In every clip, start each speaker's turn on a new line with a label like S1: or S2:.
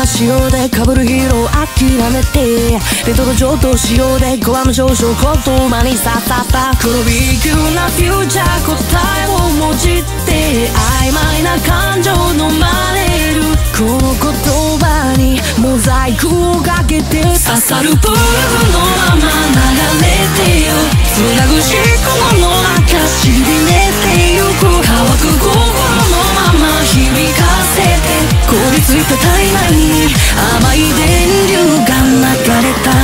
S1: 仕様で被るヒーロー諦めてレトロ上等仕様でご案の少々言葉に刺さったこの B 級なフューチャー答えをもじって曖昧な感情飲まれるこの言葉にモザイクをかけて刺さるブルーのまま流れてよ繋ぐしこの中しびれてゆく乾く心のまま響かせて凍りついた体内に甘い電流が流れた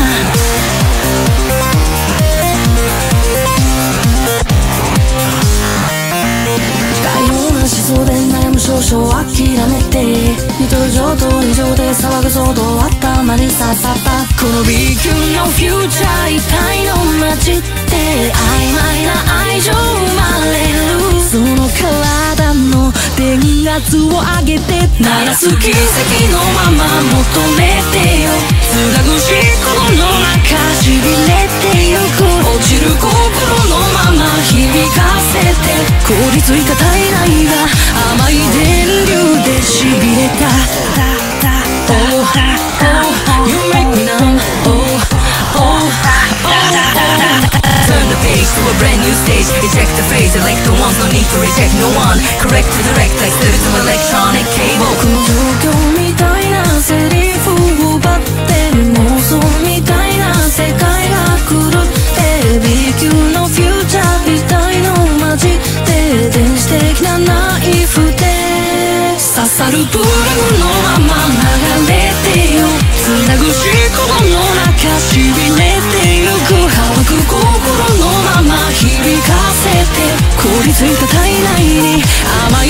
S1: 多様な思想で悩む少々諦めてリトル上等以上で騒ぐ騒動頭に刺さったこの B 級のフューチャー遺体の街って曖昧な愛情生まれるその体の電圧を上げて鳴らす奇跡のまま求めてよ繋ぐしこの中しびれてゆく落ちる心のまま響かせて凍りついた体内が甘い電流でしびれた Oh, oh, you make me numb Oh, oh, turn the page to a brand new stage Eject the phrase, elect the ones, no need to reject no one Correct to direct, I stood to electronic cable この状況みたいなセリフを奪って妄想みたいな世界が狂って B 級のフューチャーみたいの混じって電子的なナイフで刺さるブルーのまま流れてよ繋ぐしこの中しびれてゆく乾く心のまま響かせて凍りついた体内に甘い